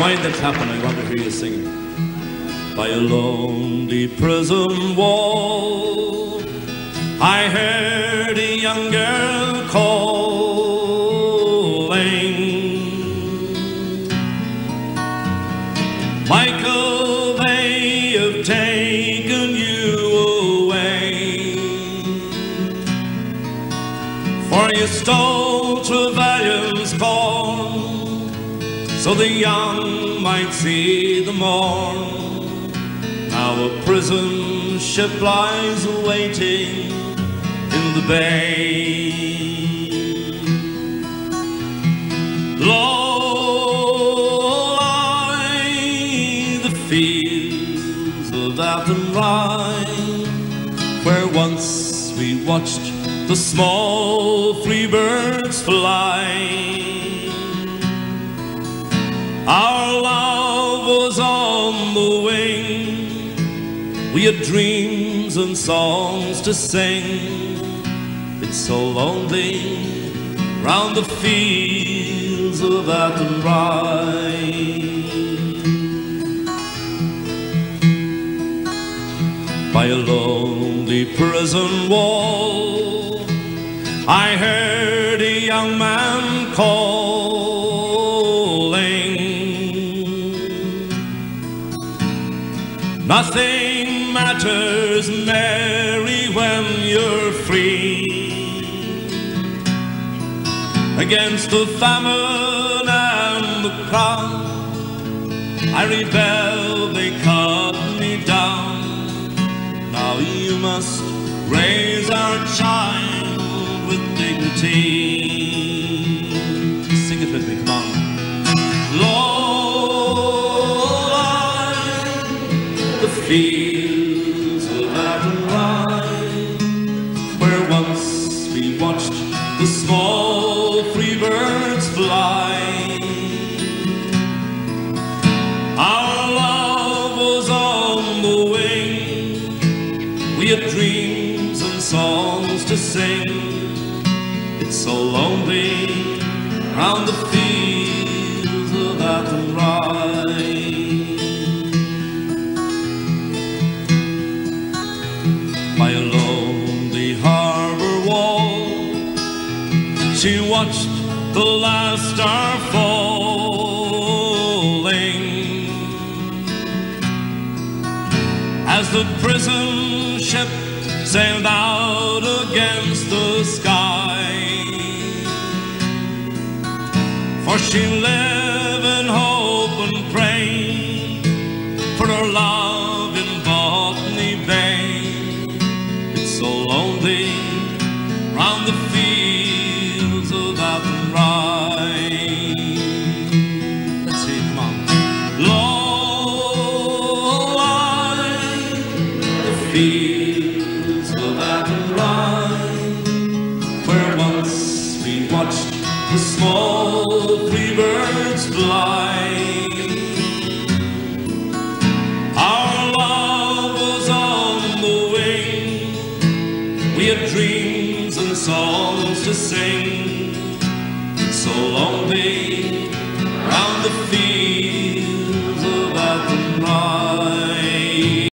Wind the clapping, I want to hear you singing. By a lonely prison wall, I heard a young girl calling. Michael, they have taken you away, for you stole Trevelyan's corn, so the young might see the morn. Now a prison ship lies waiting in the bay. Low lie the fields of Athenry, where once we watched the small free birds fly. Our love was on the wing, we had dreams and songs to sing. It's so lonely round the fields of Athenry. By a lonely prison wall, I heard a young man calling. Nothing matters, Mary, when you're free. Against the famine and the crowd, I rebelled, they cut me down. Now you must raise our child with dignity. Sing it with me, come on. Low lie the fields of Athenry, where once we watched the small free birds fly. Our love was on the wing, we had dreams and songs to sing. It's so lonely round the fields of Athenry. By a lonely harbour wall, she watched the last star falling, as the prison ship sailed out against the sky. For she lived in hope and pray for her love in Botany Bay. It's so lonely round the fields of Athenry. Let's see, come on. Low lie the fields of Athenry, where once we watched the small free birds fly. Our love was on the wing, we had dreams and songs to sing.